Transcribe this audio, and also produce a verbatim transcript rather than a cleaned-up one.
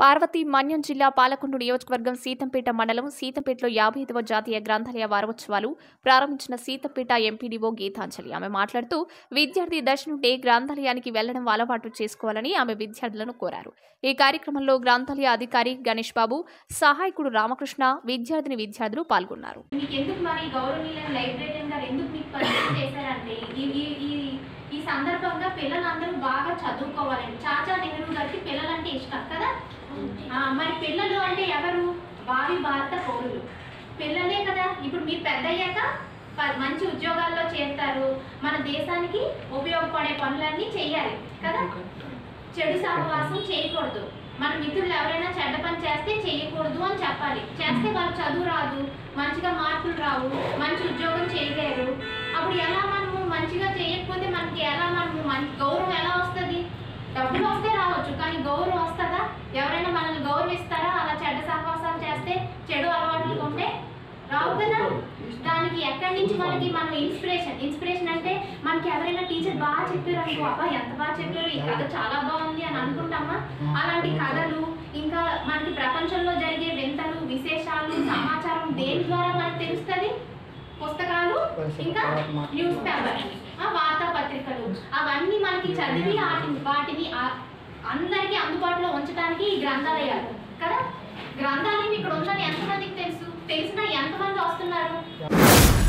పార్వతి మన్యం జిల్లా పాలకొండ నియోజకవర్గం సీతంపేట మండలం సీతంపేటలో యాభై ఐదవ జాతీయ గ్రంథాలయ వారోత్సవాలు ప్రారంభించిన సీతంపేట ఎంపీడీఓ గీతాంజలి. ఆమె మాట్లాడుతూ విద్యార్థి దశ నుండి గ్రంథాలయానికి వెళ్లడం అలవాటు చేసుకోవాలని ఆమె విద్యార్థులను కోరారు. ఈ కార్యక్రమంలో గ్రంథాలయ అధికారి గణేష్ బాబు, సహాయకుడు రామకృష్ణ, విద్యార్థిని విద్యార్థులు పాల్గొన్నారు. ఈ సందర్భంగా పిల్లలందరూ బాగా చదువుకోవాలండి. చాచా నెహ్రూ గారికి పిల్లలంటే ఇష్టం కదా. మరి పిల్లలు అంటే ఎవరు? భావి భారత పౌరులు పిల్లలే కదా. ఇప్పుడు మీరు పెద్ద అయ్యాక మంచి ఉద్యోగాల్లో చేరుతారు, మన దేశానికి ఉపయోగపడే పనులన్నీ చేయాలి కదా. చెడు సహవాసం చేయకూడదు. మన మిత్రులు ఎవరైనా చెడ్డ పని చేస్తే చేయకూడదు అని చెప్పాలి. చేస్తే వాళ్ళు చదువు రాదు, మంచిగా మార్కులు రావు, మంచి ఉద్యోగం చేయలేరు. అప్పుడు ఎలా మనము మంచిగా చేయకపోతే మనకి ఎలా మనము మంచి గౌరవం ఎలా వస్తుంది? డబ్బులు వస్తే రావచ్చు, కానీ గౌరవం వస్తుందా? ఎవరైనా మనల్ని గౌరవిస్తారా? అలా చెడ్డ సహవాసాలు చేస్తే, చెడు అలవాట్లు ఉంటే రావు కదా. దానికి ఎక్కడి నుంచి మనకి మనం ఇన్స్పిరేషన్ ఇన్స్పిరేషన్ అంటే మనకి ఎవరైనా టీచర్ బాగా చెప్పారు అనుకో, అబ్బా ఎంత బాగా చెప్పారు, ఈ కథ చాలా బాగుంది అని అనుకుంటామా? అలాంటి కథలు, ఇంకా మనకి ప్రపంచంలో జరిగే వింతలు, విశేషాలు, సమాచారం దేని ద్వారా మనకు తెలుస్తుంది? పుస్తకాలు, ఇంకా న్యూస్ పేపర్, వార్తాపత్రికలు, అవన్నీ మనకి చదివి వాటిని అందరికీ అందుబాటులో ఉంచడానికి ఈ గ్రంథాలయాలు కదా. గ్రంథాలయం ఇక్కడ ఉందని ఎంతమందికి తెలుసు? తెలిసినా ఎంతమంది వస్తున్నారు?